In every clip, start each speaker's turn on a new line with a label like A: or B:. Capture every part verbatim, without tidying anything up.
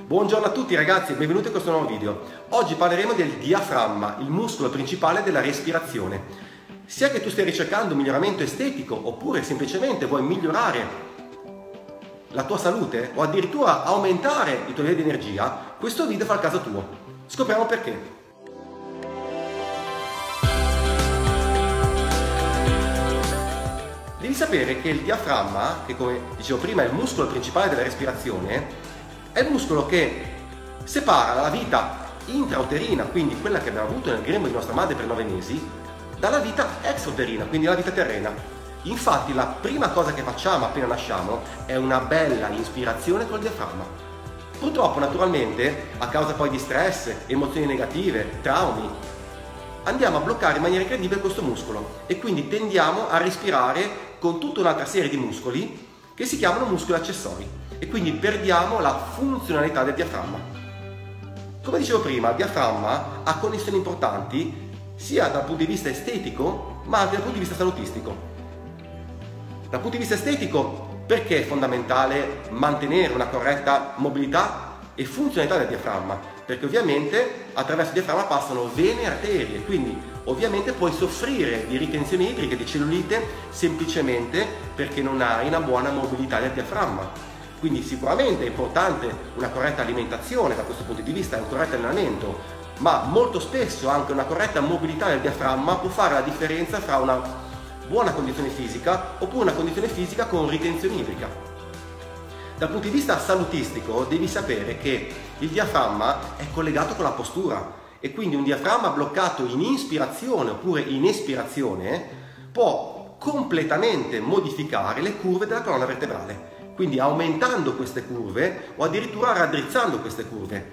A: Buongiorno a tutti ragazzi e benvenuti in questo nuovo video. Oggi parleremo del diaframma, il muscolo principale della respirazione. Sia che tu stia ricercando un miglioramento estetico oppure semplicemente vuoi migliorare la tua salute o addirittura aumentare i tuoi livelli di energia, questo video fa il caso tuo. Scopriamo perché. Devi sapere che il diaframma, che come dicevo prima è il muscolo principale della respirazione, è il muscolo che separa la vita intrauterina, quindi quella che abbiamo avuto nel grembo di nostra madre per nove mesi, dalla vita extrauterina, quindi la vita terrena. Infatti la prima cosa che facciamo appena nasciamo è una bella ispirazione col diaframma. Purtroppo naturalmente, a causa poi di stress, emozioni negative, traumi, andiamo a bloccare in maniera incredibile questo muscolo e quindi tendiamo a respirare con tutta un'altra serie di muscoli che si chiamano muscoli accessori e quindi perdiamo la funzionalità del diaframma. Come dicevo prima, il diaframma ha connessioni importanti sia dal punto di vista estetico ma anche dal punto di vista salutistico. Dal punto di vista estetico, perché è fondamentale mantenere una corretta mobilità e funzionalità del diaframma? Perché ovviamente attraverso il diaframma passano vene e arterie, quindi ovviamente puoi soffrire di ritenzione idrica, di cellulite, semplicemente perché non hai una buona mobilità del diaframma. Quindi sicuramente è importante una corretta alimentazione da questo punto di vista, un corretto allenamento, ma molto spesso anche una corretta mobilità del diaframma può fare la differenza fra una buona condizione fisica oppure una condizione fisica con ritenzione idrica. Dal punto di vista salutistico devi sapere che il diaframma è collegato con la postura e quindi un diaframma bloccato in inspirazione oppure in espirazione può completamente modificare le curve della colonna vertebrale, quindi aumentando queste curve o addirittura raddrizzando queste curve.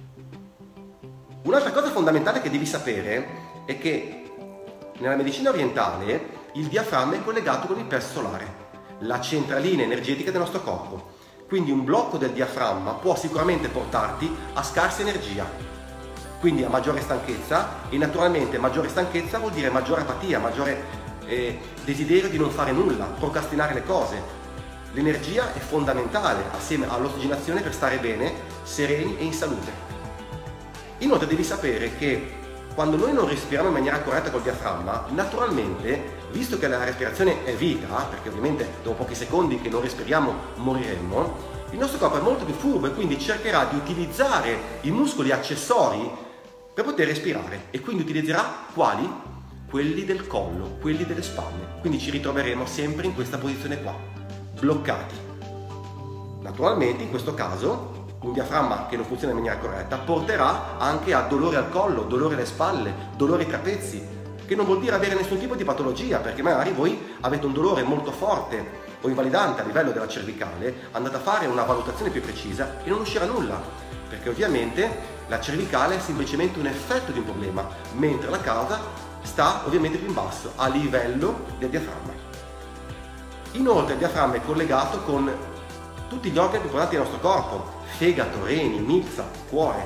A: Un'altra cosa fondamentale che devi sapere è che nella medicina orientale il diaframma è collegato con il plesso solare, la centralina energetica del nostro corpo. Quindi un blocco del diaframma può sicuramente portarti a scarsa energia, quindi a maggiore stanchezza, e naturalmente maggiore stanchezza vuol dire maggiore apatia, maggiore eh, desiderio di non fare nulla, procrastinare le cose. L'energia è fondamentale assieme all'ossigenazione per stare bene, sereni e in salute. Inoltre devi sapere che quando noi non respiriamo in maniera corretta col diaframma, naturalmente, visto che la respirazione è vita, perché ovviamente dopo pochi secondi che non respiriamo moriremmo, il nostro corpo è molto più furbo e quindi cercherà di utilizzare i muscoli accessori per poter respirare e quindi utilizzerà quali? Quelli del collo, quelli delle spalle. Quindi ci ritroveremo sempre in questa posizione qua, bloccati. Naturalmente in questo caso un diaframma che non funziona in maniera corretta porterà anche a dolore al collo, dolore alle spalle, dolore ai trapezi, che non vuol dire avere nessun tipo di patologia, perché magari voi avete un dolore molto forte o invalidante a livello della cervicale, andate a fare una valutazione più precisa e non uscirà nulla, perché ovviamente la cervicale è semplicemente un effetto di un problema, mentre la causa sta ovviamente più in basso, a livello del diaframma. Inoltre il diaframma è collegato con tutti gli organi più importanti del nostro corpo, fegato, reni, milza, cuore.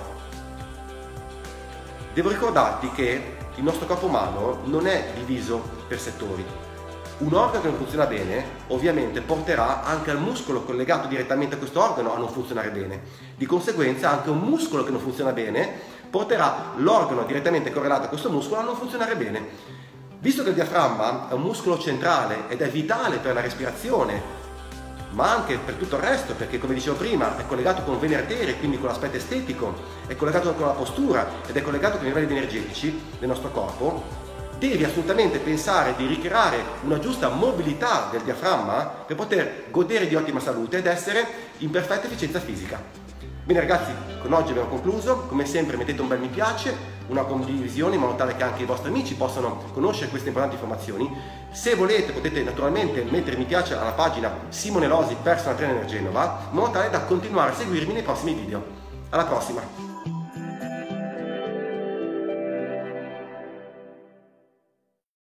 A: Devo ricordarti che il nostro corpo umano non è diviso per settori. Un organo che non funziona bene ovviamente porterà anche al muscolo collegato direttamente a questo organo a non funzionare bene. Di conseguenza anche un muscolo che non funziona bene porterà l'organo direttamente correlato a questo muscolo a non funzionare bene. Visto che il diaframma è un muscolo centrale ed è vitale per la respirazione, ma anche per tutto il resto, perché come dicevo prima è collegato con vene arterie, quindi con l'aspetto estetico, è collegato con la postura ed è collegato con i livelli energetici del nostro corpo, devi assolutamente pensare di ricreare una giusta mobilità del diaframma per poter godere di ottima salute ed essere in perfetta efficienza fisica. Bene ragazzi, con oggi abbiamo concluso. Come sempre mettete un bel mi piace, una condivisione in modo tale che anche i vostri amici possano conoscere queste importanti informazioni. Se volete potete naturalmente mettere mi piace alla pagina Simone Losi Personal Trainer Genova in modo tale da continuare a seguirmi nei prossimi video. Alla prossima!